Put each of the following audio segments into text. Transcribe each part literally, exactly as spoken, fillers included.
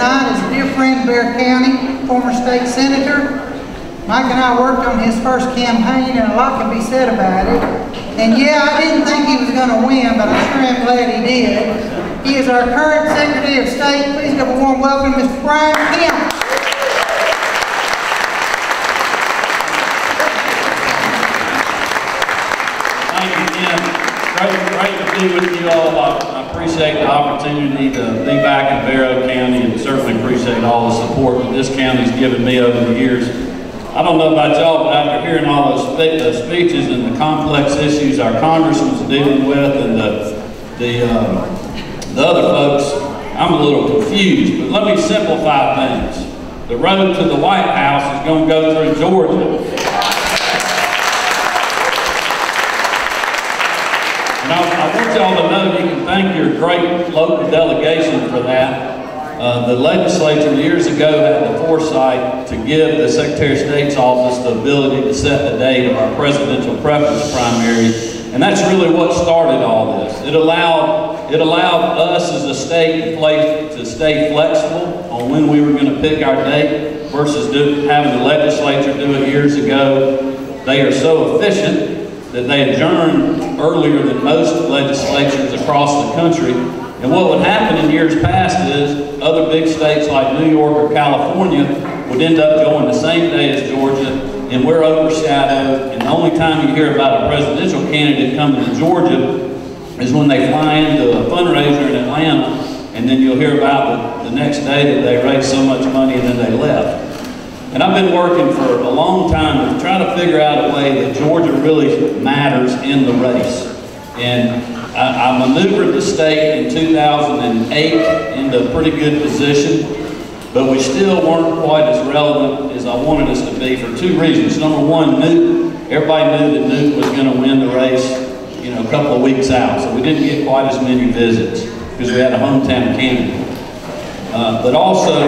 tonight is a dear friend of Barrow County, former state senator. Mike and I worked on his first campaign, and a lot can be said about it. And yeah, I didn't think he was going to win, but I sure am glad he did. He is our current Secretary of State. Please give a warm welcome, Mister Brian Kemp. Thank you, Ken. Great, great to be with you all. I appreciate the opportunity to be back in Barrow County, and certainly appreciate all the support that this county's given me over the years. I don't know about y'all, but after hearing all those spe uh, speeches and the complex issues our congressman's dealing with, and the the, um, the other folks, I'm a little confused. But let me simplify things. The road to the White House is going to go through Georgia. And I, I want y'all to know you can thank your great local delegation for that. Uh, the legislature years ago had the foresight to give the Secretary of State's office the ability to set the date of our presidential preference primary, and that's really what started all this. It allowed, it allowed us as a state to, play, to stay flexible on when we were going to pick our date versus do, having the legislature do it years ago. They are so efficient that they adjourned earlier than most legislatures across the country. And what would happen in years past is other big states like New York or California would end up going the same day as Georgia, and we're overshadowed. And the only time you hear about a presidential candidate coming to Georgia is when they fly into a fundraiser in Atlanta, and then you'll hear about the, the next day that they raised so much money and then they left. And I've been working for a long time to try to figure out a way that Georgia really matters in the race. And I, I maneuvered the state in two thousand eight into a pretty good position, but we still weren't quite as relevant as I wanted us to be for two reasons. Number one, Newt, everybody knew that Newt was going to win the race, you know, a couple of weeks out, so we didn't get quite as many visits because we had a hometown candidate. Uh, but also,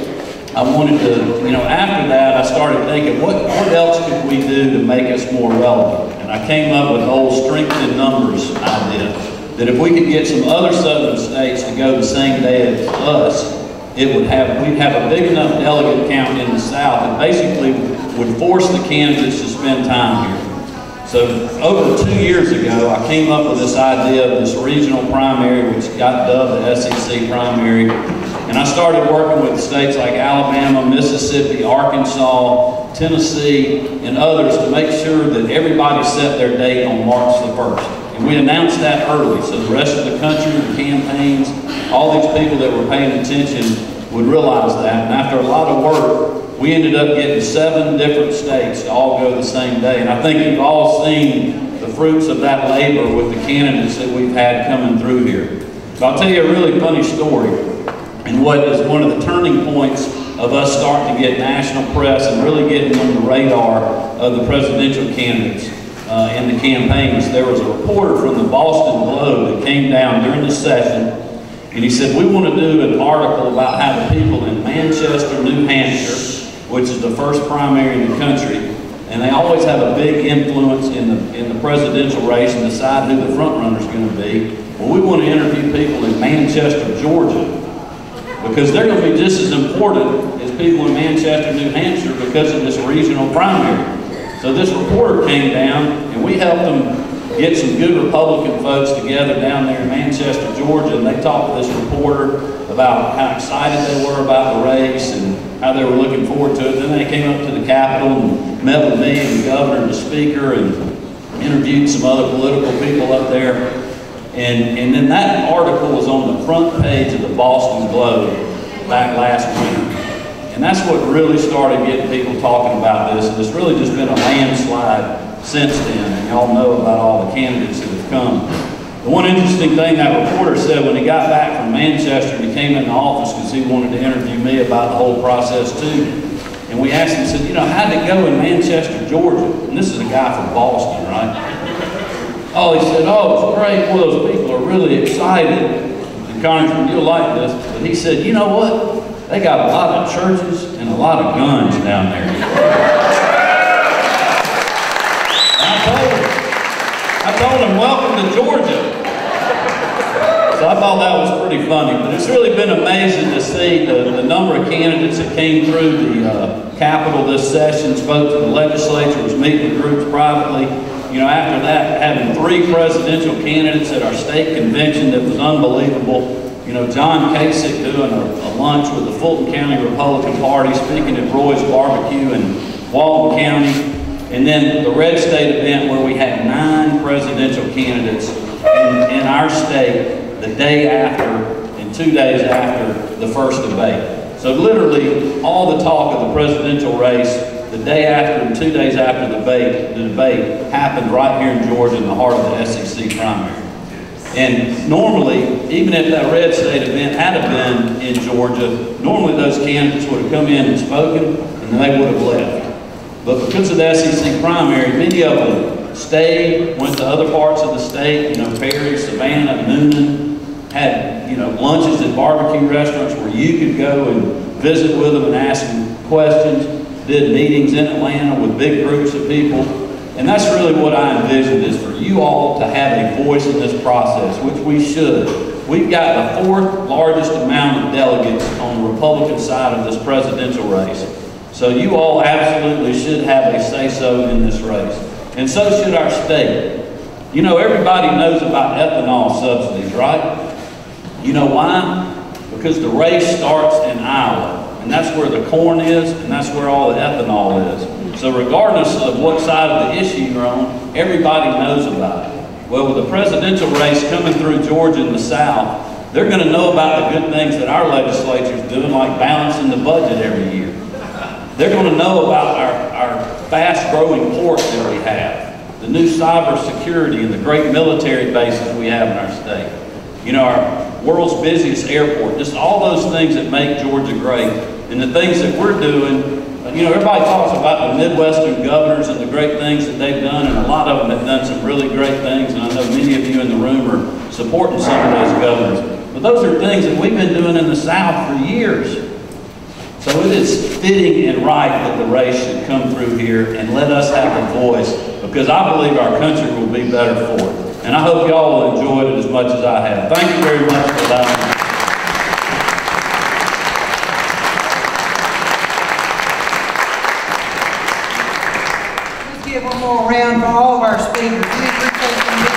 I wanted to, you know, after that, I started thinking, what, what else could we do to make us more relevant? And I came up with the whole strength in numbers idea, that if we could get some other southern states to go the same day as us, it would have, we'd have a big enough delegate count in the South that basically would force the candidates to spend time here. So over two years ago, I came up with this idea of this regional primary, which got dubbed the S E C primary. And I started working with states like Alabama, Mississippi, Arkansas, Tennessee, and others to make sure that everybody set their date on March the first. And we announced that early, so the rest of the country, the campaigns, all these people that were paying attention would realize that. And after a lot of work, we ended up getting seven different states to all go the same day. And I think you've all seen the fruits of that labor with the candidates that we've had coming through here. But I'll tell you a really funny story. And what is one of the turning points of us starting to get national press and really getting on the radar of the presidential candidates uh, in the campaigns. There was a reporter from the Boston Globe that came down during the session, and he said, we want to do an article about how the people in Manchester, New Hampshire, which is the first primary in the country, and they always have a big influence in the, in the presidential race and decide who the front runner is going to be. Well, we want to interview people in Manchester, Georgia, because they're going to be just as important as people in Manchester, New Hampshire because of this regional primary. So this reporter came down, and we helped them get some good Republican folks together down there in Manchester, Georgia, and they talked to this reporter about how excited they were about the race and how they were looking forward to it. Then they came up to the Capitol and met with me and the governor and the speaker and interviewed some other political people up there. And, and then that article was on the front page of the Boston Globe back last winter. And that's what really started getting people talking about this. And it's really just been a landslide since then. And y'all know about all the candidates that have come. The one interesting thing that reporter said when he got back from Manchester and he came in the office because he wanted to interview me about the whole process too. And we asked him, he said, you know, how'd it go in Manchester, Georgia? And this is a guy from Boston, right? Oh, he said, oh, it's great. Well, those people are really excited. And Congressman, you'll like this. But he said, you know what? They got a lot of churches and a lot of guns down there. And I told him, I told him, welcome to Georgia. So I thought that was pretty funny, but it's really been amazing to see the, the number of candidates that came through the uh, Capitol this session, spoke to the legislature, was meeting with groups privately. You know, after that, having three presidential candidates at our state convention that was unbelievable. You know, John Kasich doing a, a lunch with the Fulton County Republican Party, speaking at Roy's Barbecue in Walton County. And then the Red State event where we had nine presidential candidates in, in our state the day after and two days after the first debate. So literally all the talk of the presidential race the day after and two days after the debate, the debate happened right here in Georgia in the heart of the S E C primary. And normally, even if that Red State event had been in Georgia, normally those candidates would have come in and spoken and then they would have left. But because of the S E C primary, many of them stayed, went to other parts of the state, you know, Perry, Savannah, Noonan, had, you know, lunches at barbecue restaurants where you could go and visit with them and ask them questions, did meetings in Atlanta with big groups of people. And that's really what I envisioned, is for you all to have a voice in this process, which we should. We've got the fourth largest amount of delegates on the Republican side of this presidential race. So you all absolutely should have a say-so in this race. And so should our state. You know, everybody knows about ethanol subsidies, right? You know why? Because the race starts in Iowa. And that's where the corn is, and that's where all the ethanol is. So regardless of what side of the issue you're on, everybody knows about it. Well, with the presidential race coming through Georgia in the South, they're going to know about the good things that our legislature is doing, like balancing the budget every year. They're going to know about our, our fast-growing ports that we have, the new cyber security and the great military bases we have in our state. You know, our world's busiest airport, just all those things that make Georgia great. And the things that we're doing, you know, everybody talks about the Midwestern governors and the great things that they've done, and a lot of them have done some really great things, and I know many of you in the room are supporting some of those governors. But those are things that we've been doing in the South for years. So it is fitting and right that the race should come through here and let us have a voice, because I believe our country will be better for it. And I hope y'all will enjoy it as much as I have. Thank you very much for allowing me. Let's give one more round for all of our speakers. We appreciate them being